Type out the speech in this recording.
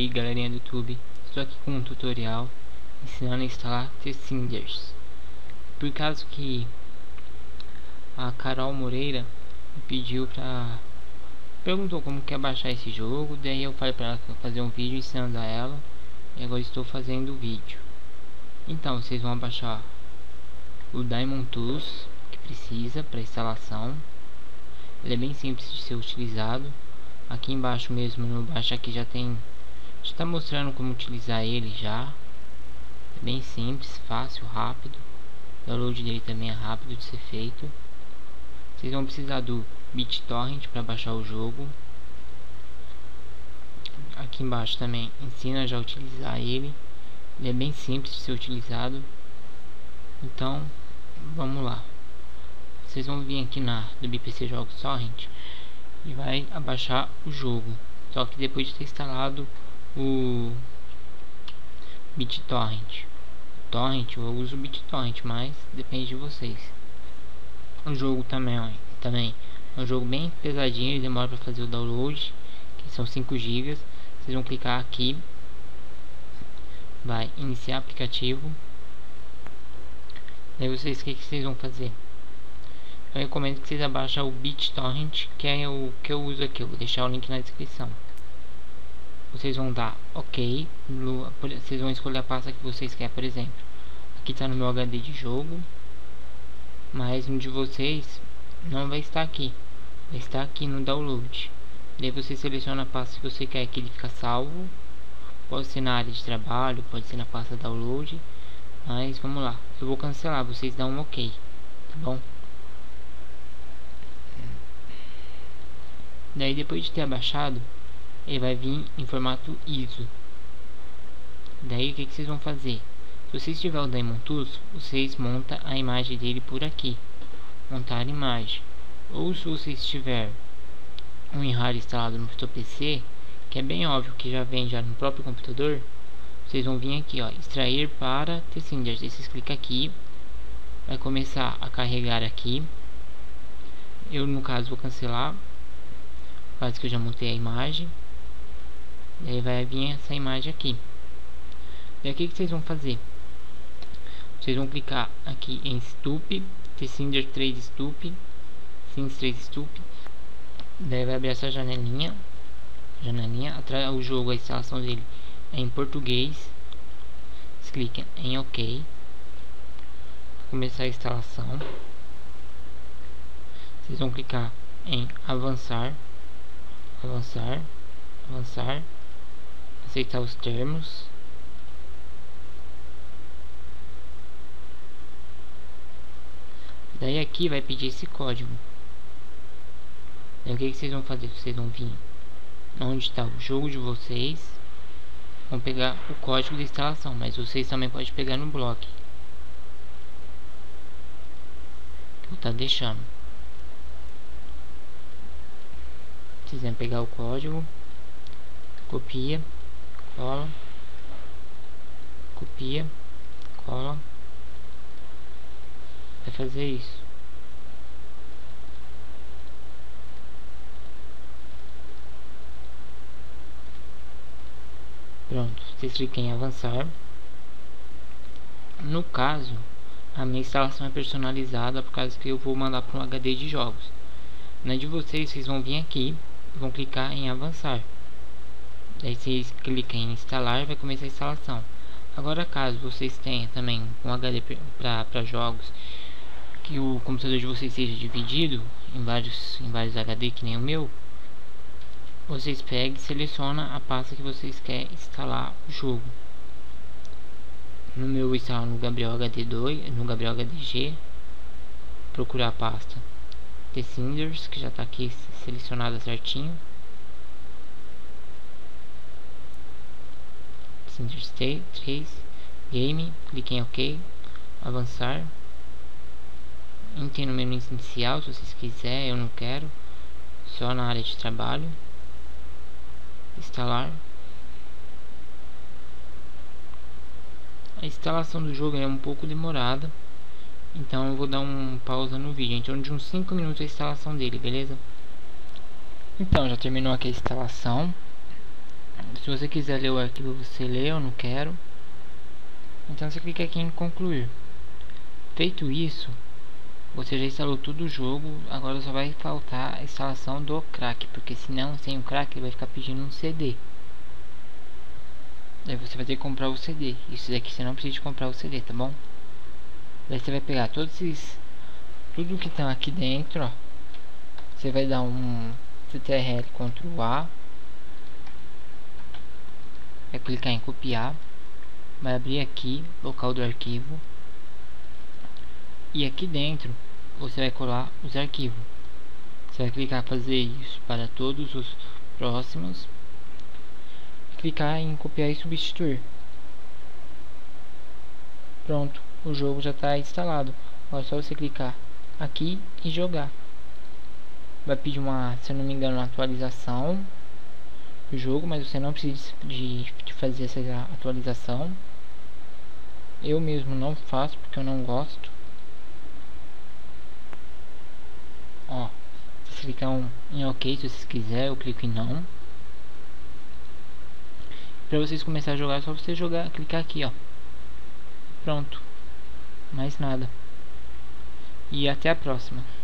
aí, galerinha do YouTube, estou aqui com um tutorial ensinando a instalar T-Cinders. Por causa que a Carol Moreira me pediu perguntou como que é baixar esse jogo, daí eu falei para ela que eu fazer um vídeo ensinando a ela, e agora estou fazendo o vídeo. Então vocês vão baixar o Daemon Tools que precisa para instalação. Ele é bem simples de ser utilizado. Aqui embaixo mesmo, no baixo aqui já está mostrando como utilizar ele já. É bem simples, fácil, rápido. O download dele também é rápido de ser feito. Vocês vão precisar do BitTorrent para baixar o jogo. Aqui embaixo também ensina já a utilizar ele. Ele é bem simples de ser utilizado. Então, vamos lá. Vocês vão vir aqui na do BPC Jogos Torrent e vai abaixar o jogo. Só que depois de ter instalado o BitTorrent. Torrent, eu uso o BitTorrent, mas depende de vocês. O jogo também é um jogo bem pesadinho, ele demora para fazer o download, que são 5 GB. Vocês vão clicar aqui, vai iniciar aplicativo. Daí o que vocês vão fazer? Eu recomendo que vocês abaixem o BitTorrent, que é o que eu uso aqui. Eu vou deixar o link na descrição. Vocês vão dar OK. Vocês vão escolher a pasta que vocês querem, por exemplo. Aqui está no meu HD de jogo, mas um de vocês não vai estar aqui. Vai estar aqui no download. Daí você seleciona a pasta que você quer que ele fica salvo. Pode ser na área de trabalho, pode ser na pasta download. Mas vamos lá. Eu vou cancelar, vocês dão um OK. Tá bom? Daí depois de ter abaixado, ele vai vir em formato ISO. Daí o que vocês vão fazer? Se vocês tiver o Daemon Tools, vocês montam a imagem dele por aqui. Montar a imagem. Ou se vocês tiver um WinRAR instalado no seu PC, que é bem óbvio que já vem já no próprio computador, vocês vão vir aqui, ó, extrair para T-Cinders. Vocês clicam aqui, vai começar a carregar aqui. Eu no caso vou cancelar, quase que eu já montei a imagem. Daí vai vir essa imagem aqui. Daí o que vocês vão fazer? Vocês vão clicar aqui em Stup, T-Cinder 3 Stup, Sims 3 Stup. Daí vai abrir essa janelinha. Atrás o jogo, a instalação dele é em português. Vocês clicam em OK. Começar a instalação. Vocês vão clicar em avançar, aceitar os termos. Daí aqui vai pedir esse código. Daí o que vocês vão fazer? Vocês vão vir onde está o jogo de vocês, vão pegar o código de instalação, mas vocês também podem pegar no blog que eu vou estar deixando. Vocês vão pegar o código, copia, cola, copia, cola. Vai fazer isso. Pronto, vocês clicam em avançar. No caso, a minha instalação é personalizada por causa que eu vou mandar para um HD de jogos. Na de vocês, vocês vão vir aqui, vão clicar em avançar. Daí vocês clicam em instalar, vai começar a instalação. Agora, caso vocês tenham também um HD para jogos, que o computador de vocês seja dividido em vários HD, que nem o meu, vocês pegam e selecionam a pasta que vocês querem instalar o jogo. No meu eu vou instalar no Gabriel HD2, no Gabriel HDG. Procurar a pasta T-Cinders, que já está aqui selecionada certinho. T-Cinders 3 Game, clique em OK, avançar. Entrei no menu inicial, se vocês quiserem, eu não quero. Só na área de trabalho. Instalar. A instalação do jogo é um pouco demorada, então eu vou dar um pausa no vídeo, em torno de uns 5 minutos a instalação dele, beleza? Então já terminou aqui a instalação. Se você quiser ler o arquivo, você lê, eu não quero. Então você clica aqui em concluir. Feito isso, você já instalou todo o jogo. Agora só vai faltar a instalação do crack, porque senão sem o crack ele vai ficar pedindo um CD. Daí você vai ter que comprar o CD. Isso daqui você não precisa de comprar o CD, tá bom? Daí você vai pegar todos esses, tudo que tá aqui dentro, ó. Você vai dar um CTRL Ctrl A, vai clicar em copiar, vai abrir aqui local do arquivo, e aqui dentro você vai colar os arquivos. Você vai clicar em fazer isso para todos os próximos, clicar em copiar e substituir. Pronto, o jogo já está instalado. Agora é só você clicar aqui e jogar. Vai pedir uma, se eu não me engano, uma atualização do jogo, mas você não precisa de fazer essa atualização. Eu mesmo não faço porque eu não gosto. Ó, se você clicar em OK, se vocês quiserem, eu clico em não. Para vocês começar a jogar, é só você clicar aqui, ó. Pronto, mais nada. E até a próxima.